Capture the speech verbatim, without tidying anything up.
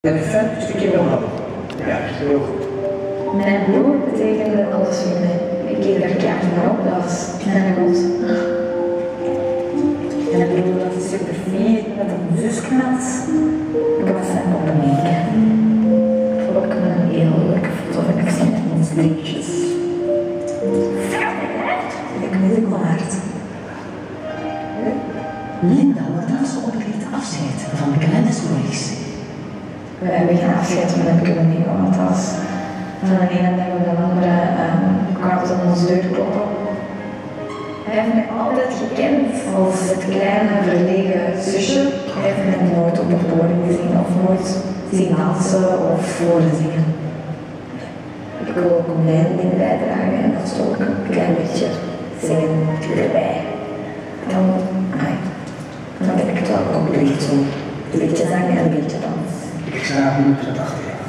En een vet stukje wel hadden. Ja, dat is heel goed. Mijn broer betekende alles voor mij. Ik keek daar keihard naar op, dat was mijn god. En mijn broer was super fier met een zusgemaat. Ik was zijn opmerken. Ook met een heel leuke foto van ik zie met ons drietjes. Ik weet het wel hard. Linda wordt als opgericht afscheid van Glennis Royce. We hebben geen afscheid van hem kunnen nemen, want dat was van de ene dag op de andere um, kwam het aan onze deur kloppen. Hij heeft mij altijd gekend als het kleine verlegen zusje. Hij heeft mij nooit op het podium gezien of nooit zien dansen of horen zingen. Ik wil ook mijn ding bijdragen en dat is ook een klein beetje zingen erbij. Dan, ai, dan ben ik het wel compleet zo. Een beetje zang en een beetje dans. Ik sta nu op de achter.